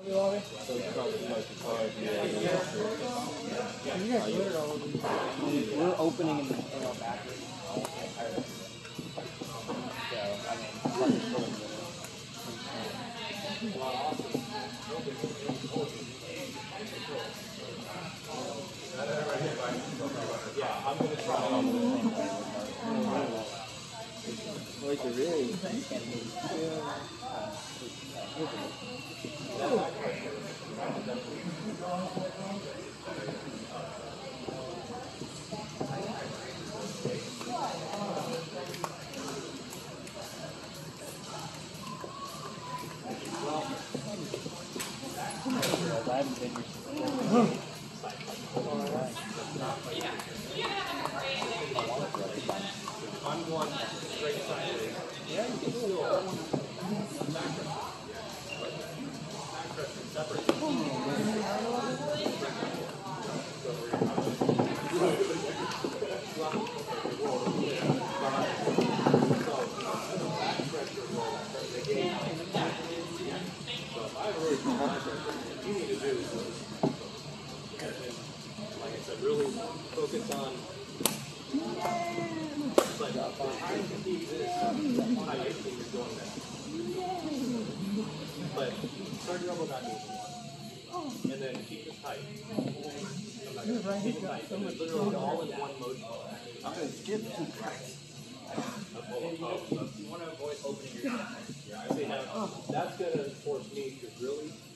We're opening in our bathroom. So, I mean, yeah, I'm going to try. like the really. I haven't been here since. I'm going straight sideways. Yeah, you can do it. You need to do, like I said, really focus on, like, trying to keep this how you think you're doing that. But start your elbow back with one, and then keep it tight. Keep it tight. And it's literally all in one motion. I'm going to skip some practice. You want to avoid opening your mouth. Yeah, I say that's going to force me to really